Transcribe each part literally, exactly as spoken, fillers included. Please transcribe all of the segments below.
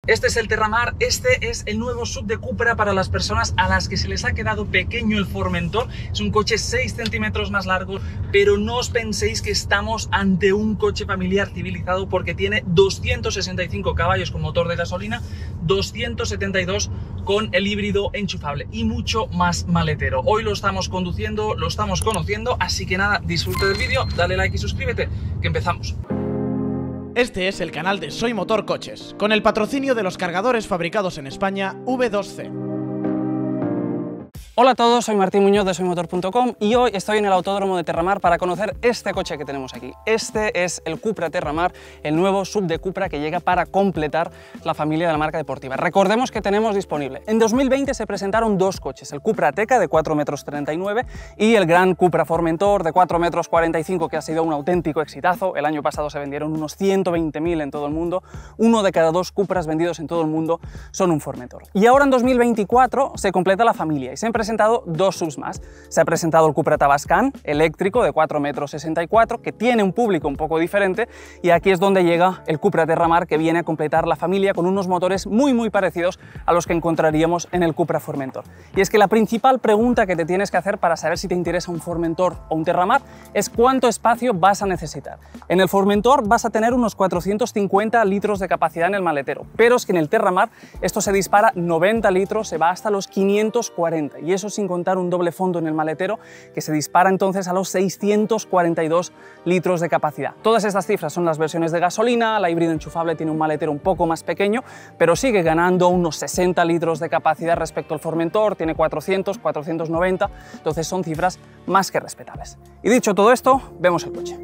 Este es el Terramar, este es el nuevo S U V de Cupra para las personas a las que se les ha quedado pequeño el Formentor. Es un coche seis centímetros más largo, pero no os penséis que estamos ante un coche familiar civilizado, porque tiene doscientos sesenta y cinco caballos con motor de gasolina, doscientos setenta y dos con el híbrido enchufable y mucho más maletero. Hoy lo estamos conduciendo, lo estamos conociendo, así que nada, disfrute del vídeo, dale like y suscríbete, que empezamos. Este es el canal de Soy Motor Coches, con el patrocinio de los cargadores fabricados en España V dos C. Hola a todos, soy Martín Muñoz de soy motor punto com y hoy estoy en el Autódromo de Terramar para conocer este coche que tenemos aquí. Este es el Cupra Terramar, el nuevo S U V de Cupra que llega para completar la familia de la marca deportiva. Recordemos que tenemos disponible. En dos mil veinte se presentaron dos coches, el Cupra Ateca de cuatro metros treinta y nueve y el gran Cupra Formentor de cuatro metros cuarenta y cinco, que ha sido un auténtico exitazo. El año pasado se vendieron unos ciento veinte mil en todo el mundo. Uno de cada dos Cupras vendidos en todo el mundo son un Formentor. Y ahora en dos mil veinticuatro se completa la familia y se han presentado dos S U Vs más. Se ha presentado el Cupra Tavascan eléctrico de cuatro metros sesenta y cuatro, que tiene un público un poco diferente, y aquí es donde llega el Cupra Terramar, que viene a completar la familia con unos motores muy muy parecidos a los que encontraríamos en el Cupra Formentor. Y es que la principal pregunta que te tienes que hacer para saber si te interesa un Formentor o un Terramar es cuánto espacio vas a necesitar. En el Formentor vas a tener unos cuatrocientos cincuenta litros de capacidad en el maletero, pero es que en el Terramar esto se dispara noventa litros, se va hasta los quinientos cuarenta, y eso sin contar un doble fondo en el maletero, que se dispara entonces a los seiscientos cuarenta y dos litros de capacidad. Todas estas cifras son las versiones de gasolina. La híbrida enchufable tiene un maletero un poco más pequeño, pero sigue ganando unos sesenta litros de capacidad respecto al Formentor, tiene cuatrocientos, cuatrocientos noventa, entonces son cifras más que respetables. Y dicho todo esto, vemos el coche.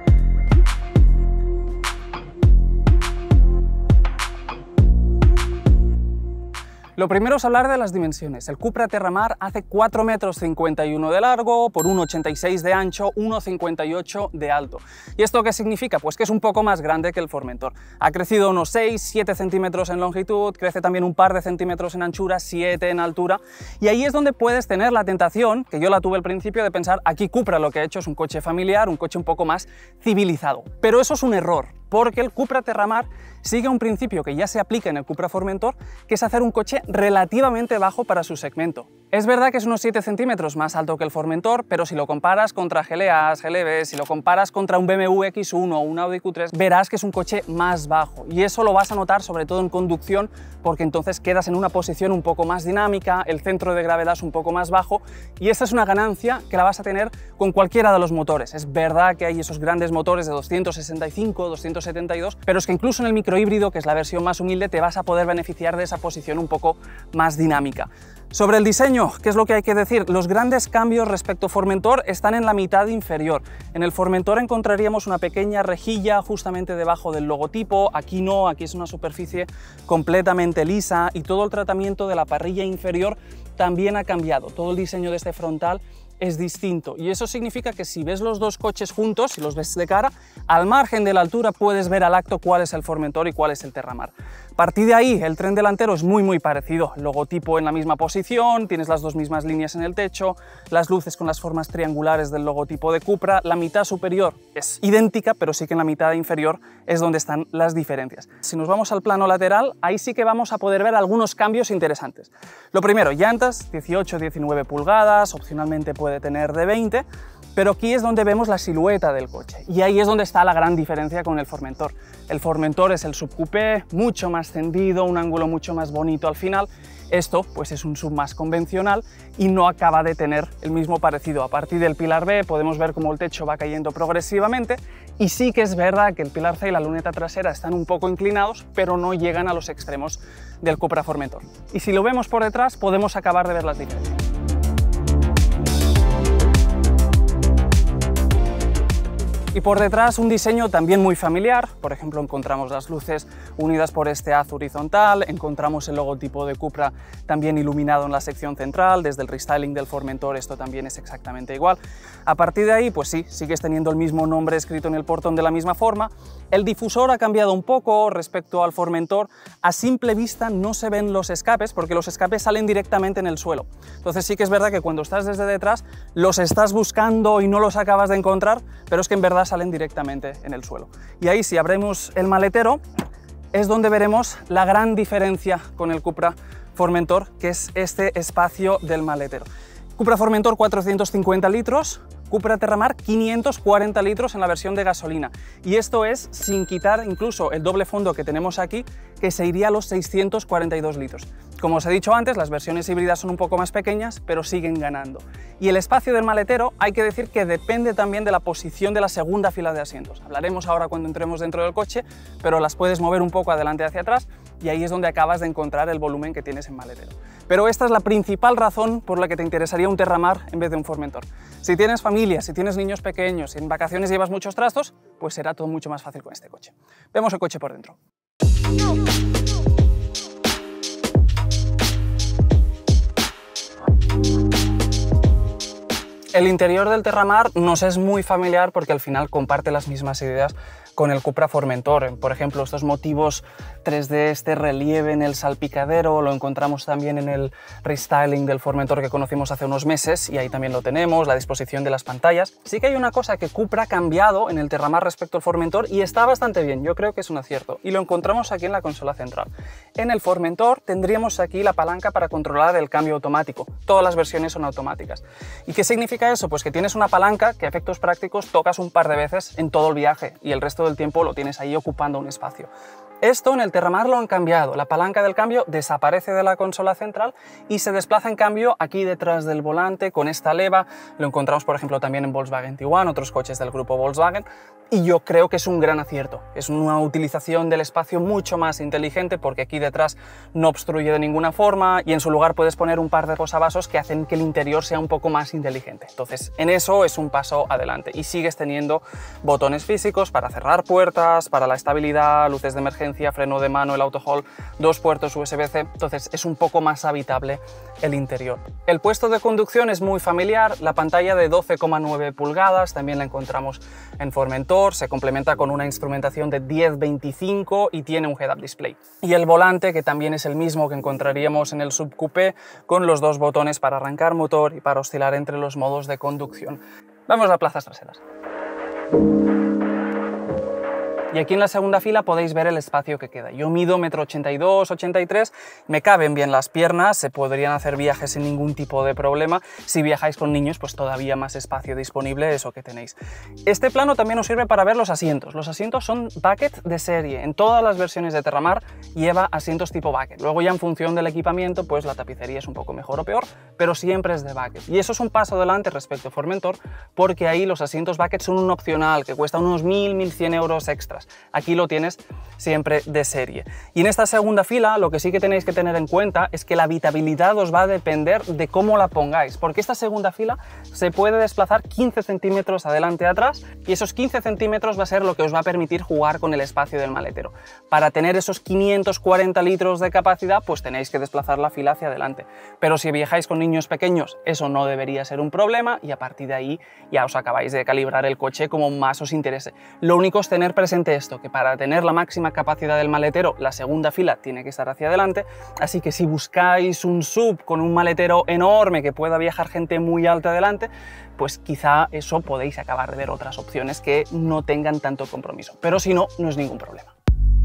Lo primero es hablar de las dimensiones. El Cupra Terramar hace cuatro metros cincuenta y uno de largo por uno ochenta y seis de ancho, uno cincuenta y ocho de alto. ¿Y esto qué significa? Pues que es un poco más grande que el Formentor. Ha crecido unos seis, siete centímetros en longitud, crece también un par de centímetros en anchura, siete en altura, y ahí es donde puedes tener la tentación, que yo la tuve al principio, de pensar, aquí Cupra lo que ha hecho es un coche familiar, un coche un poco más civilizado. Pero eso es un error, porque el Cupra Terramar sigue un principio que ya se aplica en el Cupra Formentor, que es hacer un coche relativamente bajo para su segmento. Es verdad que es unos siete centímetros más alto que el Formentor, pero si lo comparas contra G L As, G L Bs, si lo comparas contra un B M W X uno o un Audi Q tres, verás que es un coche más bajo, y eso lo vas a notar sobre todo en conducción, porque entonces quedas en una posición un poco más dinámica, el centro de gravedad es un poco más bajo, y esta es una ganancia que la vas a tener con cualquiera de los motores. Es verdad que hay esos grandes motores de doscientos sesenta y cinco, doscientos setenta y dos, pero es que incluso en el microhíbrido, que es la versión más humilde, te vas a poder beneficiar de esa posición un poco más dinámica. Sobre el diseño, ¿qué es lo que hay que decir? Los grandes cambios respecto a Formentor están en la mitad inferior. En el Formentor encontraríamos una pequeña rejilla justamente debajo del logotipo, aquí no, aquí es una superficie completamente lisa, y todo el tratamiento de la parrilla inferior también ha cambiado. Todo el diseño de este frontal es distinto, y eso significa que si ves los dos coches juntos, si los ves de cara, al margen de la altura puedes ver al acto cuál es el Formentor y cuál es el Terramar. A partir de ahí, el tren delantero es muy muy parecido, el logotipo en la misma posición, tienes las dos mismas líneas en el techo, las luces con las formas triangulares del logotipo de Cupra, la mitad superior es idéntica, pero sí que en la mitad inferior es donde están las diferencias. Si nos vamos al plano lateral, ahí sí que vamos a poder ver algunos cambios interesantes. Lo primero, llantas dieciocho diecinueve pulgadas, opcionalmente puede de tener de veinte, pero aquí es donde vemos la silueta del coche, y ahí es donde está la gran diferencia con el Formentor. El Formentor es el subcoupé, mucho más tendido, un ángulo mucho más bonito al final. Esto pues es un sub más convencional y no acaba de tener el mismo parecido. A partir del pilar B podemos ver cómo el techo va cayendo progresivamente, y sí que es verdad que el pilar C y la luneta trasera están un poco inclinados, pero no llegan a los extremos del Cupra Formentor. Y si lo vemos por detrás podemos acabar de ver las diferencias. Y por detrás un diseño también muy familiar. Por ejemplo, encontramos las luces unidas por este haz horizontal, encontramos el logotipo de Cupra también iluminado en la sección central, desde el restyling del Formentor esto también es exactamente igual. A partir de ahí, pues sí, sigues teniendo el mismo nombre escrito en el portón de la misma forma. El difusor ha cambiado un poco respecto al Formentor. A simple vista no se ven los escapes, porque los escapes salen directamente en el suelo. Entonces sí que es verdad que cuando estás desde detrás los estás buscando y no los acabas de encontrar, pero es que en verdad salen directamente en el suelo. Y ahí, si abrimos el maletero, es donde veremos la gran diferencia con el Cupra Formentor, que es este espacio del maletero. Cupra Formentor cuatrocientos cincuenta litros, Cupra Terramar quinientos cuarenta litros en la versión de gasolina, y esto es sin quitar incluso el doble fondo que tenemos aquí, que se iría a los seiscientos cuarenta y dos litros. Como os he dicho antes, las versiones híbridas son un poco más pequeñas, pero siguen ganando. Y el espacio del maletero hay que decir que depende también de la posición de la segunda fila de asientos. Hablaremos ahora cuando entremos dentro del coche, pero las puedes mover un poco adelante hacia atrás, y ahí es donde acabas de encontrar el volumen que tienes en maletero. Pero esta es la principal razón por la que te interesaría un Terramar en vez de un Formentor. Si tienes familia, si tienes niños pequeños, si en vacaciones llevas muchos trastos, pues será todo mucho más fácil con este coche. Vemos el coche por dentro. El interior del Terramar nos es muy familiar porque al final comparte las mismas ideas con el Cupra Formentor. Por ejemplo, estos motivos tres D, este relieve en el salpicadero, lo encontramos también en el restyling del Formentor que conocimos hace unos meses, y ahí también lo tenemos, la disposición de las pantallas. Sí que hay una cosa que Cupra ha cambiado en el Terramar respecto al Formentor y está bastante bien, yo creo que es un acierto, y lo encontramos aquí en la consola central. En el Formentor tendríamos aquí la palanca para controlar el cambio automático. Todas las versiones son automáticas. ¿Y qué significa eso? Pues que tienes una palanca que a efectos prácticos tocas un par de veces en todo el viaje y el resto del tiempo lo tienes ahí ocupando un espacio. Esto en el Terramar lo han cambiado. La palanca del cambio desaparece de la consola central y se desplaza en cambio aquí detrás del volante con esta leva. Lo encontramos por ejemplo también en Volkswagen Tiguan, otros coches del grupo Volkswagen, y yo creo que es un gran acierto. Es una utilización del espacio mucho más inteligente porque aquí detrás no obstruye de ninguna forma y en su lugar puedes poner un par de posavasos que hacen que el interior sea un poco más inteligente. Entonces en eso es un paso adelante y sigues teniendo botones físicos para cerrar puertas, para la estabilidad, luces de emergencia, freno de mano, el auto hold, dos puertos U S B C, entonces es un poco más habitable el interior. El puesto de conducción es muy familiar, la pantalla de doce coma nueve pulgadas también la encontramos en Formentor, se complementa con una instrumentación de diez veinticinco y tiene un head-up display. Y el volante, que también es el mismo que encontraríamos en el subcoupé, con los dos botones para arrancar motor y para oscilar entre los modos de conducción. Vamos a plazas traseras. Y aquí en la segunda fila podéis ver el espacio que queda. Yo mido uno coma ochenta y dos, ochenta y tres, me caben bien las piernas, se podrían hacer viajes sin ningún tipo de problema. Si viajáis con niños, pues todavía más espacio disponible, eso que tenéis. Este plano también os sirve para ver los asientos. Los asientos son bucket de serie. En todas las versiones de Terramar lleva asientos tipo bucket. Luego ya en función del equipamiento, pues la tapicería es un poco mejor o peor, pero siempre es de bucket. Y eso es un paso adelante respecto a Formentor, porque ahí los asientos bucket son un opcional que cuesta unos mil, mil cien euros extras. Aquí lo tienes siempre de serie. Y en esta segunda fila lo que sí que tenéis que tener en cuenta es que la habitabilidad os va a depender de cómo la pongáis, porque esta segunda fila se puede desplazar quince centímetros adelante y atrás, y esos quince centímetros va a ser lo que os va a permitir jugar con el espacio del maletero. Para tener esos quinientos cuarenta litros de capacidad, pues tenéis que desplazar la fila hacia adelante. Pero si viajáis con niños pequeños, eso no debería ser un problema, y a partir de ahí ya os acabáis de calibrar el coche como más os interese. Lo único es tener presente esto, que para tener la máxima capacidad del maletero, la segunda fila tiene que estar hacia adelante, así que si buscáis un sub con un maletero enorme que pueda viajar gente muy alta adelante, pues quizá eso podéis acabar de ver otras opciones que no tengan tanto compromiso, pero si no, no es ningún problema.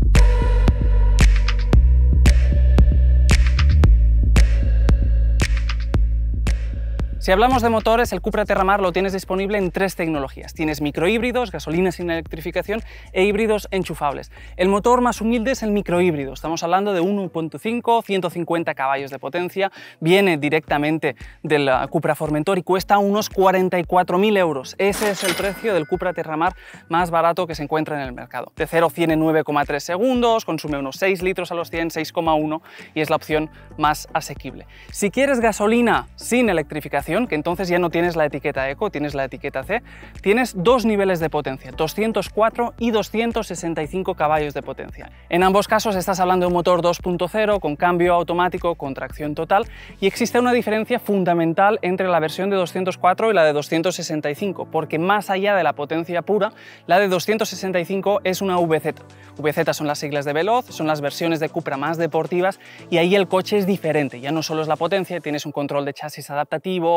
Si hablamos de motores, el Cupra Terramar lo tienes disponible en tres tecnologías. Tienes microhíbridos, gasolina sin electrificación e híbridos enchufables. El motor más humilde es el microhíbrido. Estamos hablando de uno punto cinco, ciento cincuenta caballos de potencia. Viene directamente del Cupra Formentor y cuesta unos cuarenta y cuatro mil euros. Ese es el precio del Cupra Terramar más barato que se encuentra en el mercado. De cero a cien en nueve coma tres segundos, consume unos seis litros a los cien, seis coma uno, y es la opción más asequible. Si quieres gasolina sin electrificación, que entonces ya no tienes la etiqueta Eco, tienes la etiqueta C, tienes dos niveles de potencia, doscientos cuatro y doscientos sesenta y cinco caballos de potencia. En ambos casos estás hablando de un motor dos punto cero con cambio automático con tracción total, y existe una diferencia fundamental entre la versión de doscientos cuatro y la de doscientos sesenta y cinco, porque más allá de la potencia pura, la de doscientos sesenta y cinco es una V Z. V Z son las siglas de Veloz, son las versiones de Cupra más deportivas, y ahí el coche es diferente, ya no solo es la potencia, tienes un control de chasis adaptativo,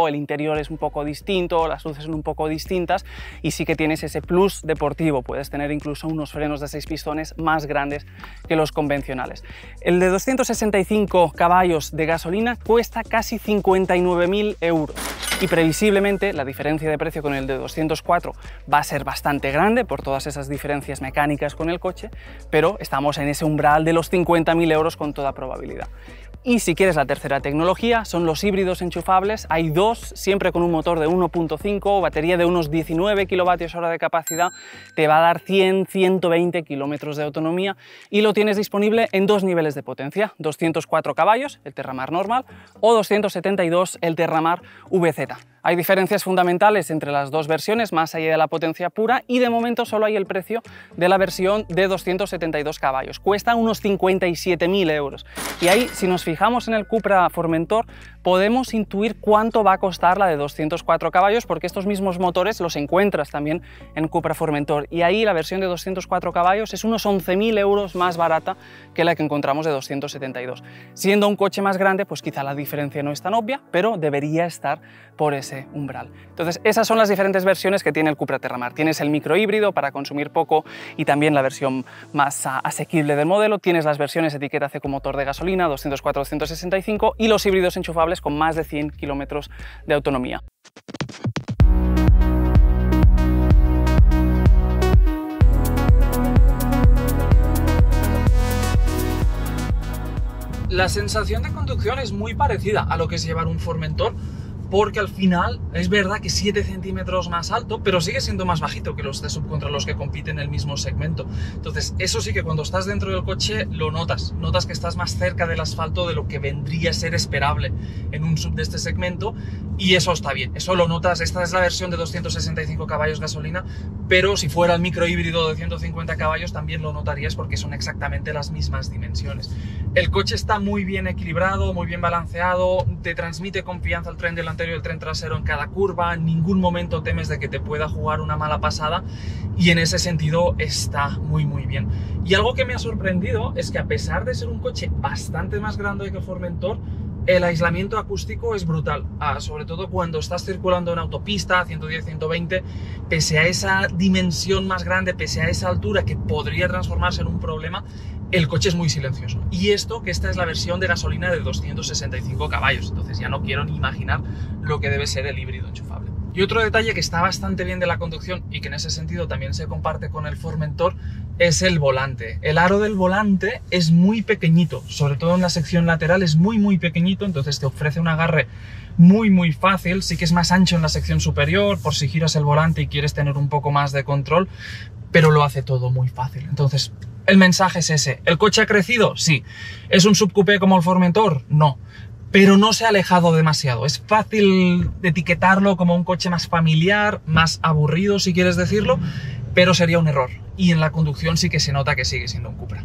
el interior es un poco distinto, las luces son un poco distintas y sí que tienes ese plus deportivo, puedes tener incluso unos frenos de seis pistones más grandes que los convencionales. El de doscientos sesenta y cinco caballos de gasolina cuesta casi cincuenta y nueve mil euros y previsiblemente la diferencia de precio con el de doscientos cuatro va a ser bastante grande por todas esas diferencias mecánicas con el coche, pero estamos en ese umbral de los cincuenta mil euros con toda probabilidad. Y si quieres la tercera tecnología, son los híbridos enchufables. Hay dos, siempre con un motor de uno punto cinco, batería de unos diecinueve kilovatios hora de capacidad, te va a dar cien a ciento veinte kilómetros de autonomía y lo tienes disponible en dos niveles de potencia, doscientos cuatro caballos, el Terramar normal, o doscientos setenta y dos, el Terramar V Z. Hay diferencias fundamentales entre las dos versiones, más allá de la potencia pura, y de momento solo hay el precio de la versión de doscientos setenta y dos caballos. Cuesta unos cincuenta y siete mil euros. Y ahí, si nos fijamos en el Cupra Formentor, podemos intuir cuánto va a costar la de doscientos cuatro caballos, porque estos mismos motores los encuentras también en Cupra Formentor. Y ahí la versión de doscientos cuatro caballos es unos once mil euros más barata que la que encontramos de doscientos setenta y dos. Siendo un coche más grande, pues quizá la diferencia no es tan obvia, pero debería estar por ese umbral. Entonces, esas son las diferentes versiones que tiene el Cupra Terramar. Tienes el microhíbrido para consumir poco y también la versión más uh, asequible del modelo. Tienes las versiones etiqueta C con motor de gasolina, doscientos cuatro, doscientos sesenta y cinco, y los híbridos enchufables con más de cien kilómetros de autonomía. La sensación de conducción es muy parecida a lo que es llevar un Formentor, porque al final es verdad que siete centímetros más alto, pero sigue siendo más bajito que los de sub contra los que compiten en el mismo segmento. Entonces, eso sí que cuando estás dentro del coche lo notas, notas que estás más cerca del asfalto de lo que vendría a ser esperable en un sub de este segmento, y eso está bien, eso lo notas. Esta es la versión de doscientos sesenta y cinco caballos gasolina, pero si fuera el microhíbrido de ciento cincuenta caballos también lo notarías porque son exactamente las mismas dimensiones. El coche está muy bien equilibrado, muy bien balanceado, te transmite confianza el tren delantero y el tren trasero en cada curva, en ningún momento temes de que te pueda jugar una mala pasada, y en ese sentido está muy muy bien. Y algo que me ha sorprendido es que a pesar de ser un coche bastante más grande que el Formentor, el aislamiento acústico es brutal, ah, sobre todo cuando estás circulando en autopista a ciento diez, ciento veinte, pese a esa dimensión más grande, pese a esa altura que podría transformarse en un problema, el coche es muy silencioso. Y esto que esta es la versión de gasolina de doscientos sesenta y cinco caballos, entonces ya no quiero ni imaginar lo que debe ser el híbrido enchufable. Y otro detalle que está bastante bien de la conducción y que en ese sentido también se comparte con el Formentor es el volante. El aro del volante es muy pequeñito, sobre todo en la sección lateral es muy muy pequeñito, entonces te ofrece un agarre muy muy fácil. Sí que es más ancho en la sección superior por si giras el volante y quieres tener un poco más de control, pero lo hace todo muy fácil. Entonces, el mensaje es ese. ¿El coche ha crecido? Sí. ¿Es un subcoupé como el Formentor? No. Pero no se ha alejado demasiado. Es fácil etiquetarlo como un coche más familiar, más aburrido, si quieres decirlo, pero sería un error. Y en la conducción sí que se nota que sigue siendo un Cupra.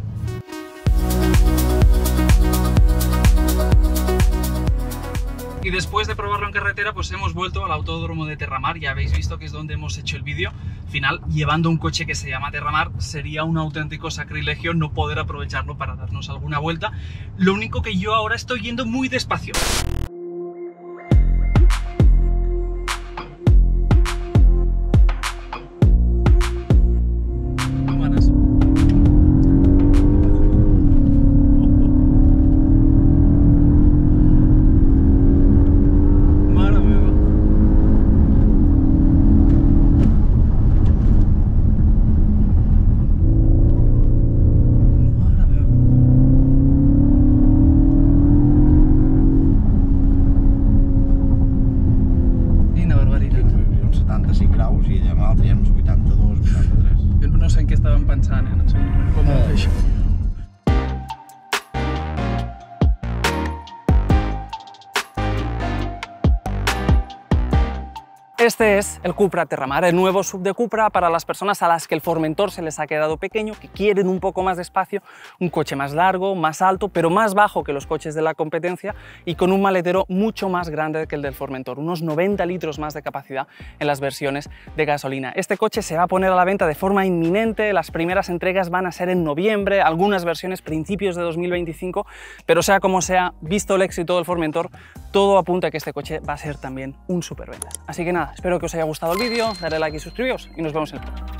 Y después de probarlo en carretera, pues hemos vuelto al autódromo de Terramar. Ya habéis visto que es donde hemos hecho el vídeo final. Llevando un coche que se llama Terramar, sería un auténtico sacrilegio no poder aprovecharlo para darnos alguna vuelta. Lo único que yo ahora estoy yendo muy despacio. Este es el Cupra Terramar, el nuevo sub de Cupra para las personas a las que el Formentor se les ha quedado pequeño, que quieren un poco más de espacio, un coche más largo, más alto, pero más bajo que los coches de la competencia y con un maletero mucho más grande que el del Formentor, unos noventa litros más de capacidad en las versiones de gasolina. Este coche se va a poner a la venta de forma inminente, las primeras entregas van a ser en noviembre, algunas versiones principios de dos mil veinticinco, pero sea como sea, visto el éxito del Formentor, todo apunta a que este coche va a ser también un superventa. Así que nada, espero que os haya gustado el vídeo, darle like y suscribiros y nos vemos en el próximo.